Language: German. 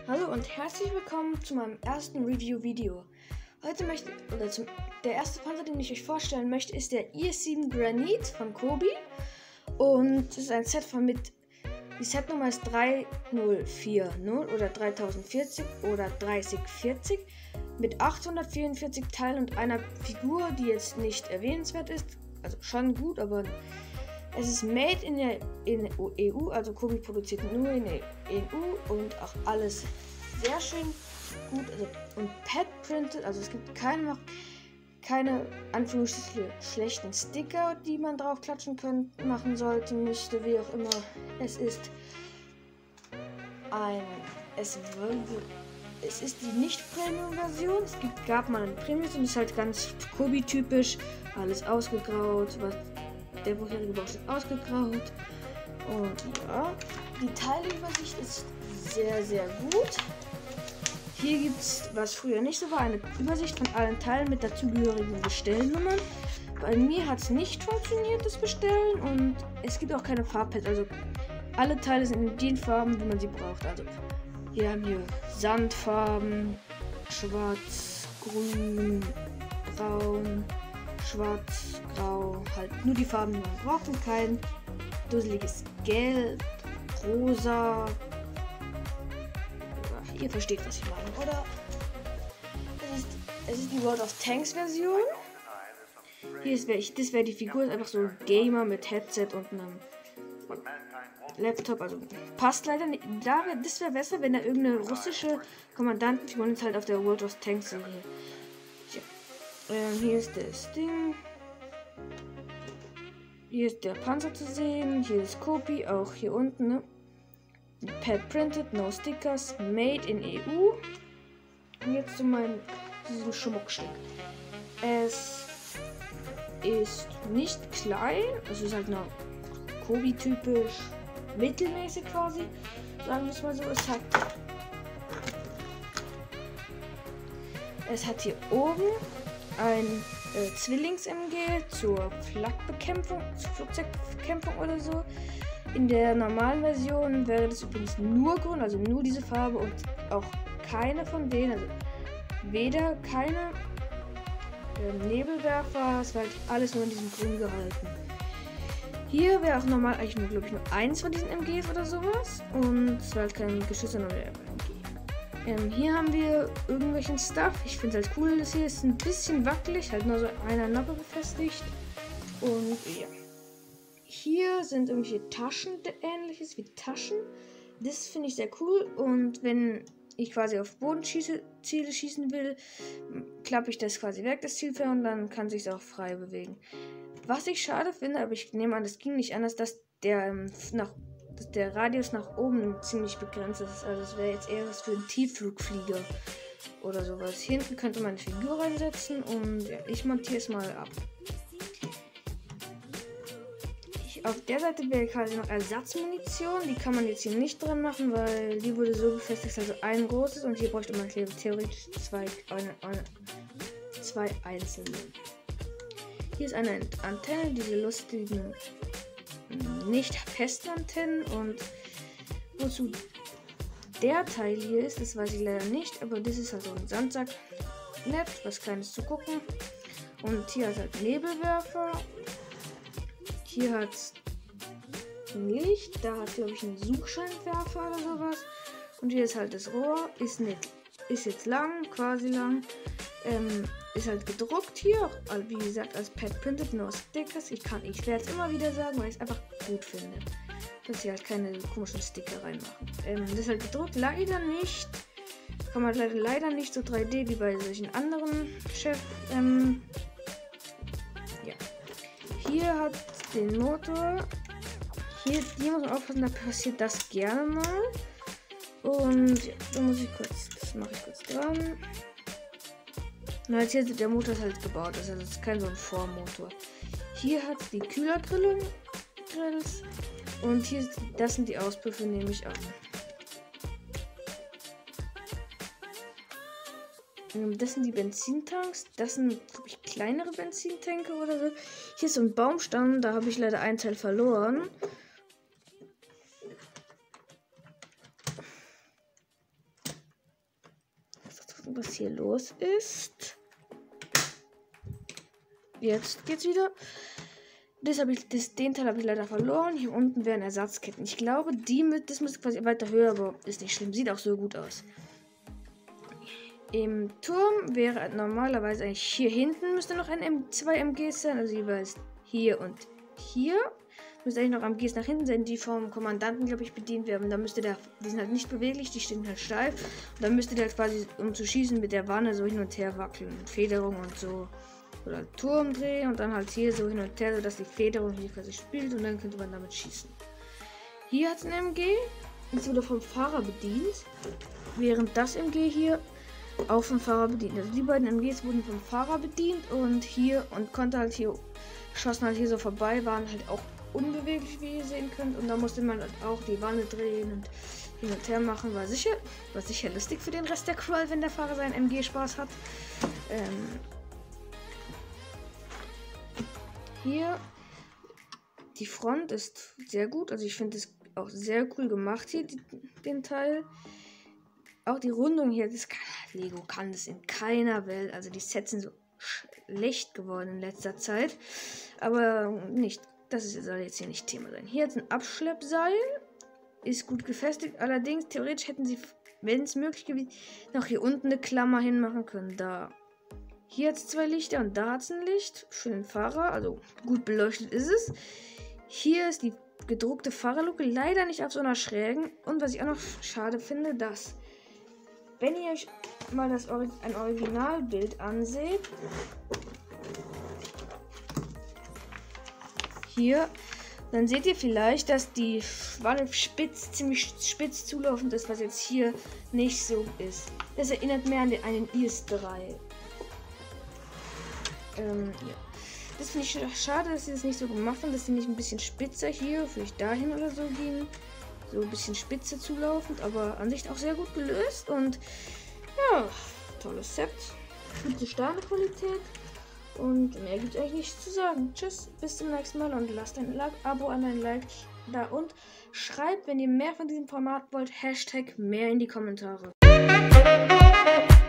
Hallo und herzlich willkommen zu meinem ersten Review-Video. Heute der erste Panzer, den ich euch vorstellen möchte, ist der IS-7 Granit von Kobi. Und es ist ein Set die Setnummer ist 3040 oder 3040 oder 3040 mit 844 Teilen und einer Figur, die jetzt nicht erwähnenswert ist. Also schon gut, aber es ist made in der EU, also Kobi produziert nur in der EU und auch alles sehr schön gut und pad printed, also es gibt keine Anführungsstriche schlechten Sticker, die man drauf klatschen machen sollte, müsste, wie auch immer. Es ist die Nicht-Premium-Version. Gab mal eine Premium und ist halt ganz Kobi-typisch, alles ausgegraut, der vorherige Box ist ausgegraut. Und ja, die Teileübersicht ist sehr, sehr gut. Hier gibt es, was früher nicht so war, eine Übersicht von allen Teilen mit dazugehörigen Bestellnummern. Bei mir hat es nicht funktioniert, das Bestellen. Und es gibt auch keine Farbpads. Also alle Teile sind in den Farben, wie man sie braucht. Also wir haben hier Sandfarben, schwarz, grün, braun, schwarz, grau, halt nur die Farben, die man braucht und kein dusseliges Gelb, rosa. Ja, ihr versteht, was ich meine, oder? Es ist die World of Tanks Version. Das wäre die Figur, ist einfach so ein Gamer mit Headset und einem Laptop, also passt leider nicht. Das wäre besser, wenn da irgendeine russische Kommandantenfigur jetzt halt auf der World of Tanks Serie. Hier ist das Ding. Hier ist der Panzer zu sehen. Hier ist Kobi, auch hier unten. Ne? Pad printed, no stickers, made in EU. Und jetzt zu diesem Schmuckstück. Es ist nicht klein, es ist halt noch Kobi-typisch, mittelmäßig quasi. Sagen wir es mal so. Es hat hier oben ein Zwillings-MG zur Flakbekämpfung, zur Flugzeugbekämpfung oder so. In der normalen Version wäre das übrigens nur grün, also nur diese Farbe und auch keine von denen, also weder keine Nebelwerfer, es war halt alles nur in diesem Grün gehalten. Hier wäre auch normal eigentlich nur, glaube ich, nur eins von diesen MGs oder sowas und es war halt kein Geschütz, sondern der MG. Hier haben wir irgendwelchen Stuff. Ich finde es halt cool, das hier ist ein bisschen wackelig, halt nur so einer Nappe befestigt. Und ja. Hier sind irgendwelche Taschen, ähnliches wie Taschen. Das finde ich sehr cool. Und wenn ich quasi auf Bodenziele schießen will, klappe ich das quasi weg, das Zielfeld, und dann kann sich auch frei bewegen. Was ich schade finde, aber ich nehme an, das ging nicht anders, dass der Radius nach oben ziemlich begrenzt ist. Also es wäre jetzt eher was für einen Tiefflugflieger oder sowas. Hier hinten könnte man eine Figur reinsetzen und ja, ich montiere es mal ab. Auf der Seite wäre quasi noch Ersatzmunition. Die kann man jetzt hier nicht dran machen, weil die wurde so befestigt, also ein großes und hier bräuchte man theoretisch zwei einzelne. Hier ist eine Antenne, diese lustigen nicht festen Antennen, und wozu der Teil hier ist, das weiß ich leider nicht, aber das ist halt so ein Sandsack, nett, was Kleines zu gucken. Und hier hat halt Nebelwerfer. Hier hat es ein Licht, da hat glaube ich einen Suchscheinwerfer oder sowas. Und hier ist halt das Rohr, ist jetzt lang, quasi lang. Ist halt gedruckt hier, wie gesagt, als Pad printed, no stickers. Ich werde es immer wieder sagen, weil ich es einfach gut finde, dass sie halt keine komischen Sticker reinmachen. Das ist halt gedruckt, leider nicht. Kann man leider nicht so 3D wie bei solchen anderen ja. Hier hat den Motor. Hier muss man aufpassen, da passiert das gerne mal. Und ja, das mache ich kurz dran. Na, jetzt hier der Motor ist halt gebaut, also das ist kein so ein Vormotor. Hier hat die Kühlergrills und hier das sind die Auspuffe, nehme ich an. Das sind die Benzintanks, das sind, glaube ich, kleinere Benzintanke oder so. Hier ist so ein Baumstamm, da habe ich leider einen Teil verloren. was hier los ist. Jetzt geht's wieder. Den Teil habe ich leider verloren. Hier unten wären Ersatzketten. Ich glaube, das müsste quasi weiter höher, aber ist nicht schlimm. Sieht auch so gut aus. Im Turm wäre normalerweise eigentlich hier hinten müsste noch zwei MGs sein. Also jeweils hier und hier. Müsste eigentlich noch MGs nach hinten sein, die vom Kommandanten, glaube ich, bedient werden. Da müsste die sind halt nicht beweglich, die stehen halt steif. Und dann müsste der halt quasi, um zu schießen, mit der Wanne so hin und her wackeln. Mit Federung und so. Oder Turm drehen und dann halt hier so hin und her, sodass die Federung hier quasi spielt und dann könnte man damit schießen. Hier hat es ein MG, das wurde vom Fahrer bedient, während das MG hier auch vom Fahrer bedient. Also die beiden MGs wurden vom Fahrer bedient und konnte halt hier, schossen halt hier so vorbei, waren halt auch unbeweglich, wie ihr sehen könnt. Und da musste man halt auch die Wanne drehen und hin und her machen. War sicher lustig für den Rest der Crew, wenn der Fahrer seinen MG Spaß hat. Hier, die Front ist sehr gut, also ich finde es auch sehr cool gemacht hier, den Teil. Auch die Rundung hier, Lego kann das in keiner Welt, also die Sets sind so schlecht geworden in letzter Zeit, aber soll jetzt hier nicht Thema sein. Hier hat es ein Abschleppseil, ist gut gefestigt, allerdings theoretisch hätten sie, wenn es möglich gewesen, noch hier unten eine Klammer hinmachen können, da. Hier hat es zwei Lichter und da hat es ein Licht für den Fahrer. Also gut beleuchtet ist es. Hier ist die gedruckte Fahrerluke leider nicht auf so einer schrägen. Und was ich auch noch schade finde, dass, wenn ihr euch mal ein Originalbild anseht, hier, dann seht ihr vielleicht, dass die Wanne ziemlich spitz zulaufend ist, was jetzt hier nicht so ist. Das erinnert mehr an einen IS-3. Ja. Das finde ich schade, dass sie das nicht so gemacht haben, dass sie nicht ein bisschen spitzer hier, vielleicht dahin oder so gehen. So ein bisschen spitzer zulaufend, aber an sich auch sehr gut gelöst und ja, tolles Set. Gute Sternequalität und mehr gibt es eigentlich nichts zu sagen. Tschüss, bis zum nächsten Mal und lasst ein Abo an ein Like da und schreibt, wenn ihr mehr von diesem Format wollt, #mehr in die Kommentare.